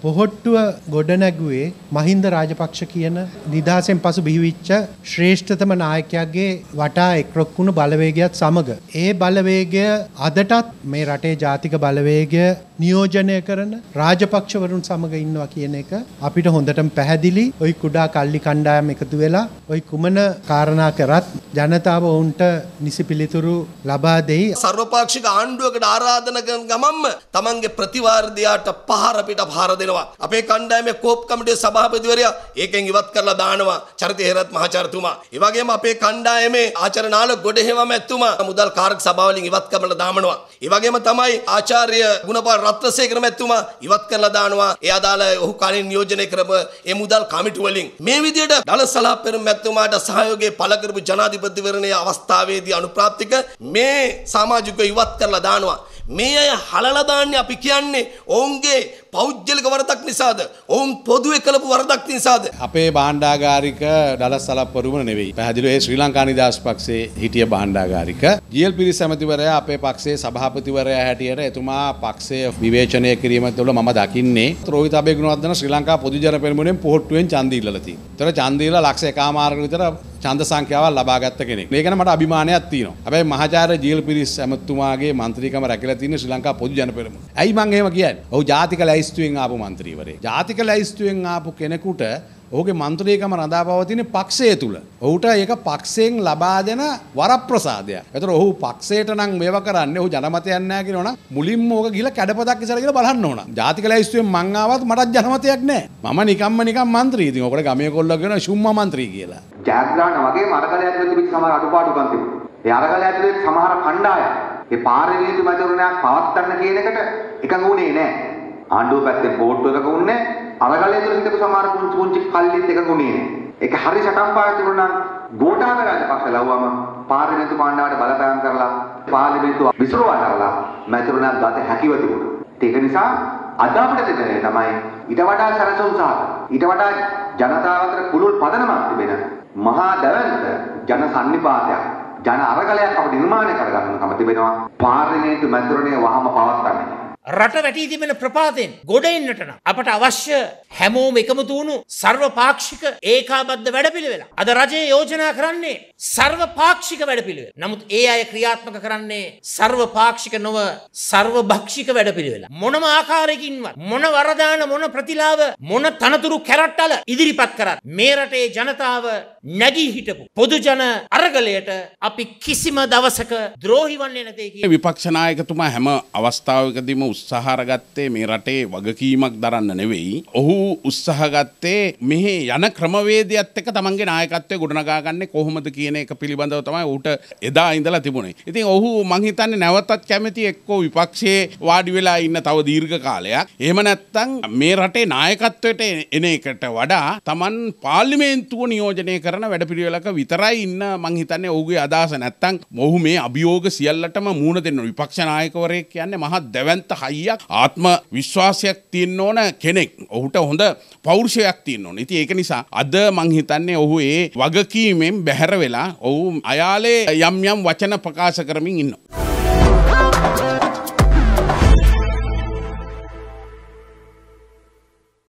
පොහොට්ටුව ගොඩනැගුවේ මහින්ද රාජපක්ෂ කියන නිදහසෙන් පසු බිහිවිච්ච ශ්‍රේෂ්ඨතම නායකයාගේ වටා එක්රොක් වුණු බලවේගයත් සමග. ඒ බලවේගය අදටත් මේ රටේ ජාතික බලවේගය නියෝජනය කරන රාජපක්ෂවරුන් සමග ඉන්නවා කියන එක අපිට හොඳටම පැහැදිලි. ওই කුඩා කල්ලි කණ්ඩායම් එකතු වෙලා ওই කුමන කාරණා කරත් ජනතාව ඔවුන්ට නිසි පිළිතුරු ලබා දෙයි. සර්වපාක්ෂික ආණ්ඩුවකට ආරාධනා කරන ගමන්ම තමන්ගේ ප්‍රතිවාර්ධයාට පහර පිට පහර දෙනවා. අපේ කණ්ඩායමේ කෝප් කමිටුවේ සභාපතිවරයා ඒකෙන් ඉවත් කරලා දානවා චරිත හේරත් මහාචාර්යතුමා. ඒ වගේම අපේ කණ්ඩායමේ ආචාර්ය නාල ගොඩහෙවම ඇතුමා මුදල් කාර්ක සභාවලින් ඉවත් කරලා දාමනවා. ඒ වගේම තමයි ආචාර්ය ගුණපාල රත්නසේකර මැතිතුමා ඉවත් කරලා දානවා. ඒ අදාළ ඔහු කලින් නියෝජනය කරපු ඒ මුදල් කමිටු වලින් මේ විදියට දලසලා පෙරම් මැතිතුමාට සහයෝගය පළ කරපු ජනාධිපතිවරණයේ අවස්ථාවේදී අනුප්‍රාප්තික මේ සමාජිකව ඉවත් කරලා දානවා. මේ අය හලලා දාන්නේ අපි කියන්නේ ඔවුන්ගේ පෞද්ගලික වරදක් නිසාද? ඔවුන් පොදුවේ කළපු වරදක් නිසාද? අපේ භාණ්ඩාගාරික දලස්සලප්පරුම නෙවෙයි. පැහැදිලිව ඒ ශ්‍රී ලංකා නිදහස් පක්ෂයේ හිටිය භාණ්ඩාගාරික ජීඑල් පිරිස් ඇමතිවරයා අපේ පක්ෂයේ සභාපතිවරයා හැටියට එතුමා පක්ෂය විවේචනය කිරීම තුළ මම දකින්නේ රෝහිත අබේගුණවර්ධන ශ්‍රී ලංකා පොදු ජන පෙරමුණෙන් පොහොට්ටුවෙන් ඡන්ද ඉල්ලලා තියෙනවා. ඒතර ඡන්ද ඉල්ලලා ලක්ෂ 1.5ක විතර ඡන්ද සංඛ්‍යාවක් ලබා ගත්ත කෙනෙක්. මේ ගැන මට අභිමානයක් තියෙනවා. හැබැයි මහාචාර්ය ජීඑල් පිරිස් ඇමතුමාගේ මන්ත්‍රීකම රැකලා තියෙන ශ්‍රී ලංකා පොදු ජන පෙරමුණ. ඇයි මං එහෙම කියන්නේ? ඔහු ජාතික ලැයිස්තුවෙන් ආපු මන්ත්‍රීවරයෙක්. ජාතික ලැයිස්තුවෙන් ආපු කෙනෙකුට ඔහුගේ මන්ත්‍රීකම රඳා පවතින පක්ෂය තුල. ඔහුට ඒක පක්ෂයෙන් ලබා දෙන වරප්‍රසාදයක්. ඒතර ඔහු පක්ෂයට නම් මේව කරන්නේ ඔහු ජනමතයක් නැහැ කියනවනම් මුලින්ම ඕක ගිහලා කැඩපතක් ඉස්සර ගිහලා බලන්න ඕන. ජාතික ලැයිස්තුවෙන් මං ආවත් මටත් ජනමතයක් නැහැ. මම නිකන් මන්ත්‍රී. ඉතින් ඔකට ගමේ කොල්ලෝ කියන ෂුම්මා මන්ත්‍රී කියලා. ජයග්‍රහණ වගේම අරගල ඇතුළේ තිබිච්ච සමහර අඩුපාඩුකම් තිබුණා. ඒ අරගල ඇතුළේ සමහර කණ්ඩායම් ඒ පාර්ලිමේන්තු මැතිවරණයක් පවත්වන්න කියන එකට එකඟ වුණේ නැහැ. ආණ්ඩුව පැත්තෙන් පොට්ටුවක වුණේ අරගලයේ තුල හිටපු සමහර පුංචි කල්ලිත් එකඟ වුණේ නැහැ. ඒක හරි සටන් පාවිච්චි කරනවා නම් ගෝඨාභය රාජපක්ෂ ලව්වම පාර්ලිමේන්තු කාණ්ඩායමට බලපෑම් කරලා පාර්ලිමේන්තුව විසිරුවා කරලා මැතිවරණයක් ගත හැකිව තිබුණා. ඒක නිසා අද අපිට දෙන්නේ තමයි ඊට වඩා සැලසුම් සහගත ඊට වඩා ජනතාව අතර පුළුල් පදනමක් තිබෙන මහා දැවැන්ත ජන සන්නිපාතයක් ජන අරගලයක් අපිට නිර්මාණය කරගන්න කම තිබෙනවා. පාර්ලිමේන්තු මැතිවරණය වහම පවත්වන්න. රට වැටී තිබෙන ප්‍රපාතයෙන් ගොඩ එන්නට නම් අපට අවශ්‍ය හැමෝම එකමුතු වුණු සර්වපාක්ෂික ඒකාබද්ධ වැඩපිළිවෙල. අද රජය යෝජනා කරන්නේ සර්වපාක්ෂික වැඩපිළිවෙල. නමුත් ඒ අය ක්‍රියාත්මක කරන්නේ සර්වපාක්ෂික නොව සර්වභක්ෂික වැඩපිළිවෙල. මොනම ආකාරයකින්වත් මොන වරදාන මොන ප්‍රතිලාභ මොන තනතුරු කැරට්ටල ඉදිරිපත් කරත් මේ රටේ ජනතාව නැගී හිටපු පොදු ජන අරගලයට අපි කිසිම දවසක ද්‍රෝහි වන්නේ නැtei කියන විපක්ෂ නායකතුමා හැම අවස්ථාවකදීම උත්සාහ ගත්තේ මේ රටේ වගකීමක් දරන්න නෙවෙයි. ඔහු උත්සාහ ගත්තේ මෙහි යන ක්‍රමවේදයත් එක්ක තමන්ගේ නායකත්වය ගොඩනගා ගන්නේ කොහොමද කියන එක පිළිබඳව තමයි ඌට එදා ඉඳලා තිබුණේ. ඉතින් ඔහු මං හිතන්නේ නැවතත් කැමති එක්කෝ විපක්ෂයේ වාඩි වෙලා ඉන්න තව දීර්ඝ කාලයක්. එහෙම නැත්නම් මේ රටේ නායකත්වයට එන එකට වඩා තමන් පාර්ලිමේන්තුව නියෝජනය කරන වැඩපිළිවෙලක විතරයි ඉන්න මං හිතන්නේ ඔහුගේ අදහස. නැත්නම් ඔහු මේ අභියෝග සියල්ලටම මූණ දෙන්න විපක්ෂ නායකවරයෙක් කියන්නේ මහා දැවැන්ත හයියක් ආත්ම විශ්වාසයක් තියෙන්න ඕන කෙනෙක්. ඔහුට හොඳ පෞරුෂයක් තියෙන්න ඕන. ඉතින් ඒක නිසා අද මං හිතන්නේ ඔහු ඒ වගකීමෙන් බැහැර වෙලා ඔහු අයාලේ යම් වචන ප්‍රකාශ කරමින් ඉන්නවා.